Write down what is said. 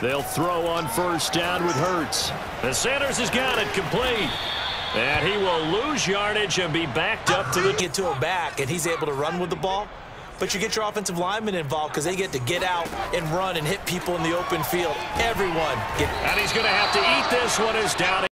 They'll throw on first down with Hurts. The Sanders has got it complete. And he will lose yardage and be backed up to the... Get to a back, and he's able to run with the ball. But you get your offensive linemen involved because they get to get out and run and hit people in the open field. Everyone. And he's going to have to eat this one as down.